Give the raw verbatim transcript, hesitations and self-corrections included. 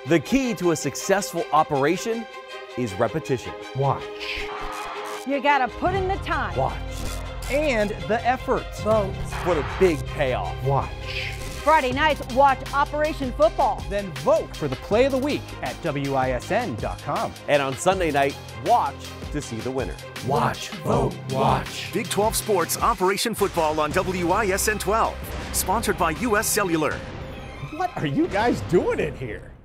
The key to a successful operation is repetition. Watch. You gotta put in the time. Watch. And the effort. Vote. For the big payoff. Watch. Friday nights, watch Operation Football. Then vote for the play of the week at W I S N dot com. And on Sunday night, watch to see the winner. Watch, vote, watch. Big twelve Sports Operation Football on W I S N twelve. Sponsored by U S Cellular. What are you guys doing in here?